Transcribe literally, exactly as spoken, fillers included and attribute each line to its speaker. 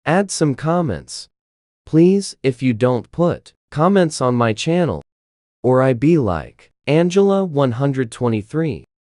Speaker 1: Add some comments. Please, if you don't put comments on my channel, or I be like Angela one hundred twenty-three.